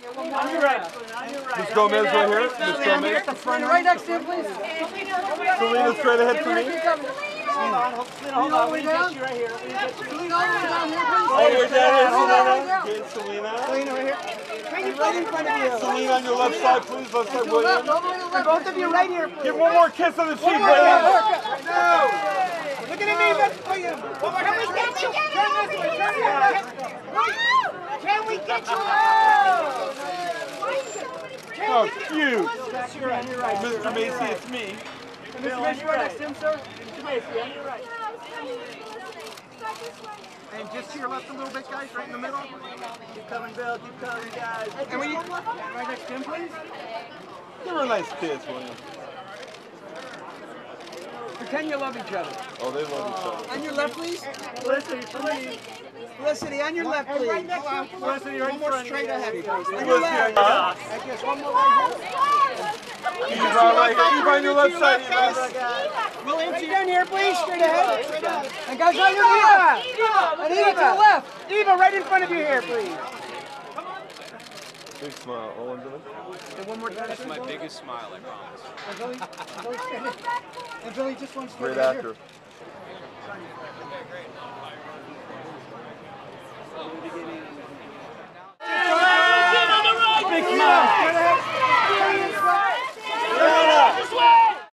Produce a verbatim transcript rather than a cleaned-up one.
On your right. On your right. Miss Gomez right here. Miss Gomez. At the front, right next to him, please. Selena straight ahead for me. Hold on, hold on. We get you right here. We get you. All the way down here, Selena. Good, Selena. Selena right here. Right in front of you. Selena on your left side, please. Left side, William. Both of you right here, please. Give one more kiss on the cheek, William. No. Look at me, that's William. Can we get you? Turn this way, turn this way. Can we get you? Oh, cute. Mister Mister Macy, it's me. Mister Macy, right next to him, sir. Mister Macy, on your right. And just to your left a little bit, guys, right in the middle. Keep coming, Bill. Keep coming, guys. And we right next to him, please. Give her a nice kiss, William. Pretend you love each other. Oh, they love each other. On your left, please. Felicity, please. Felicity, on your left, please. Right next to him. Felicity, right in front of you. Straight ahead, please. Felicity on your left. I guess one more right here. Eva right here. Eva on your left side, Eva. We'll answer down here, please. Straight ahead. Straight ahead. And guys, right here, Eva. And Eva to the left. Eva, right in front of you here, please. Big smile. All under them. And one more time. That's my biggest smile, I promise. And Billy, and Billy, and Billy just wants to Great actor.